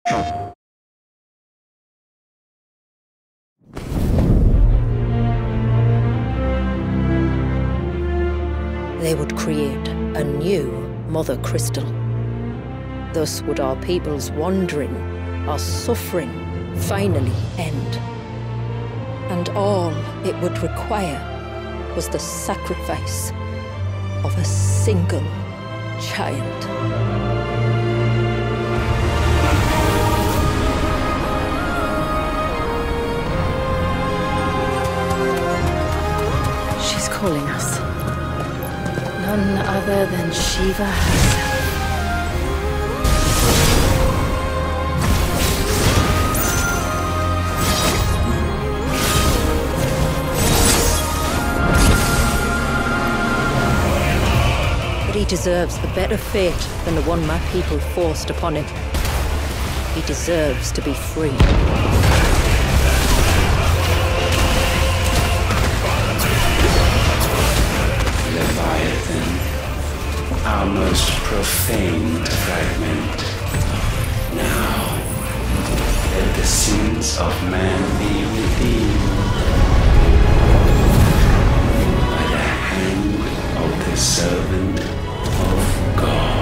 They would create a new Mother Crystal. Thus would our people's wandering, our suffering, finally end. And all it would require was the sacrifice of a single child. She's calling us. None other than Shiva herself. But he deserves a better fate than the one my people forced upon him. He deserves to be free. Leviathan, our most profane fragment. Now, let the sins of man be redeemed by the hand of the servant of God.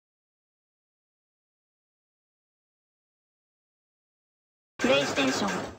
PlayStation